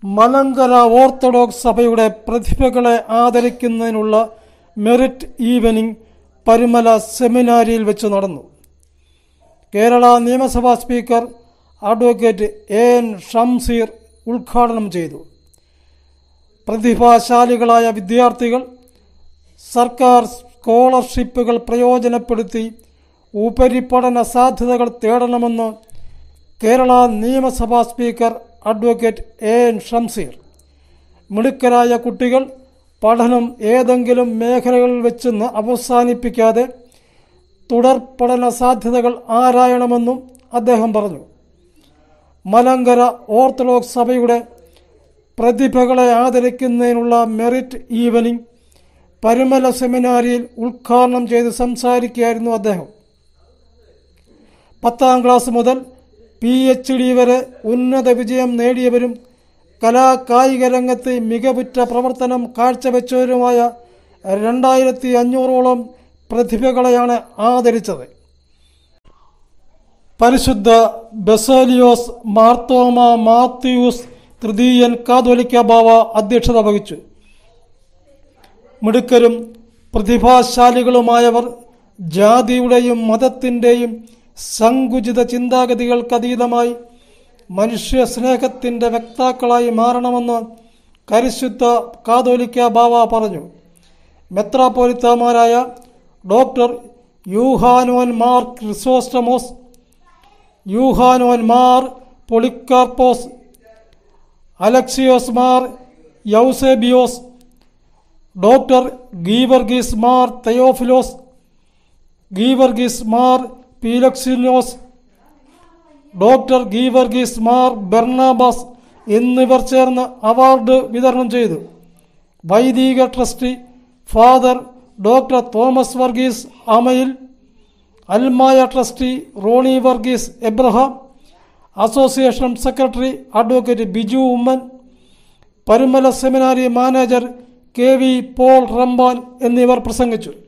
Malankara orthodox സഭയുടെ പ്രതിഭകളെ ആദരിക്കുന്നതിനുള്ള merit evening Parumala സെമിനാരിയിൽ വെച്ച് നടന്നു. കേരള നിയമസഭാ സ്പീക്കർ അഡ്വക്കേറ്റ് എൻ ഷംസീർ ഉദ്ഘാടനം ചെയ്തു. പ്രതിഭാശാലികളായ വിദ്യാർത്ഥികൾ സർക്കാർ സ്കോളർഷിപ്പുകൾ പ്രയോജനപ്പെടുത്തി ഉപരിപഠന സാധ്യതകൾ തേടണമെന്ന് കേരള നിയമസഭാ സ്പീക്കർ അഡ്വക്കേറ്റ് എൻ ഷംസീർ. മിടുക്കരായ കുട്ടികൾ പഠനം ഏതെങ്കിലും മേഖലകളിൽ വെച്ച് അവസാനിപ്പിക്കാതെ തുടർ പഠന സാധ്യതകൾ ആരായണമെന്നും അദ്ദേഹം പറഞ്ഞു. മലങ്കര ഓർത്തഡോക്സ് സഭയുടെ പ്രതിഭകളെ ആദരിക്കുന്നതിനുള്ള മെറിറ്റ് ഈവനിംഗ് പരുമല സെമിനാരിയിൽ ഉദ്ഘാടനം ചെയ്ത് സംസാരിക്കുകയായിരുന്നു അദ്ദേഹം. 10ാം ക്ലാസ് മുതൽ PhD വരെ ഉന്നത വിജയം നേടിയവരും കലാകായിക രംഗത്ത് മികവുറ്റ പ്രവർത്തനം കാഴ്ചവെച്ചവരുമായ 2500ഓളം പ്രതിഭകളെയാണ് ആദരിച്ചത്. പരിശുദ്ധ ബസേലിയോസ് മാർത്തോമ മാത്യൂസ് തൃതീയൻ കാതോലിക്ക ബാവ അധ്യക്ഷത വഹിച്ചു. മിടുക്കരും പ്രതിഭാശാലികളുമായവർ ജാതിയുടെയും മതത്തിൻ്റെയും സങ്കുചിത ചിന്താഗതികൾക്കതീതമായി മനുഷ്യ സ്നേഹത്തിൻ്റെ വക്താക്കളായി മാറണമെന്ന് പരിശുദ്ധ കാതോലിക്ക ബാവ പറഞ്ഞു. മെത്രാപ്പോലിത്തമാരായ doctor Yuhanon Mar Chrysostomos, Yuhanon Mar Polycarpus, Alexios Mar Eusebius, doctor Geevarghese Mar Theophilos, Geevarghese Mar Philoxenos, doctor Geevarghese Mar Barnabas എന്നിവർ ചേർന്ന് അവാർഡ് വിതരണം ചെയ്തു. വൈദിക trustee father doctor Thomas Varghese Amayil, അൽമായ trustee Roni Varghese Abraham, association secretary advocate Biju Oommen, Parumala seminary manager KV Paul Ramban എന്നിവർ പ്രസംഗിച്ചു.